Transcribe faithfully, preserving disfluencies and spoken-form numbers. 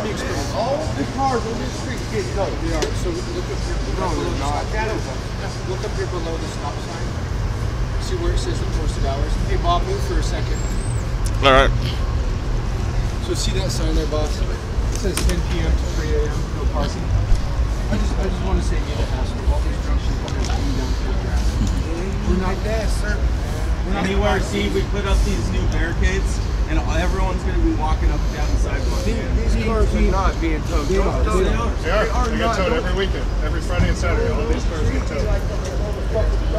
me explain. All the cars on this street get no. They are. So look up here. Look No, up below they're the not. stop. Look up here below the stop sign. See where it says the posted hours. Hey Bob, move for a second. All right. So see that sign there, boss? It says ten P M to three A M no parking. I just I just want to say you to ask all these drunks should come and clean down to the grass. We're not that, sir. Anywhere, see, we put up these new barricades, and everyone's going to be walking up and down the sidewalk. These, these cars are not being towed. They are. Don't- They are. They are. They get towed every weekend, every Friday and Saturday. All of these cars get towed.